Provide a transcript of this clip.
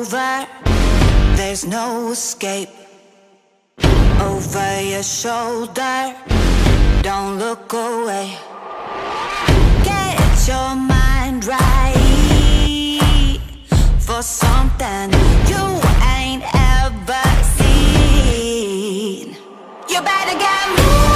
over, there's no escape. Over your shoulder, don't look away. Get your mind right for something you ain't ever seen. You better get moving.